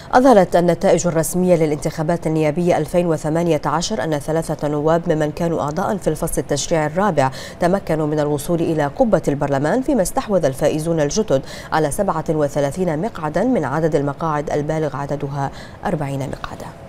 أظهرت النتائج الرسمية للانتخابات النيابية 2018 أن 3 نواب ممن كانوا أعضاء في الفصل التشريعي الرابع تمكنوا من الوصول إلى قبة البرلمان، فيما استحوذ الفائزون الجدد على 37 مقعدا من عدد المقاعد البالغ عددها 40 مقعدا.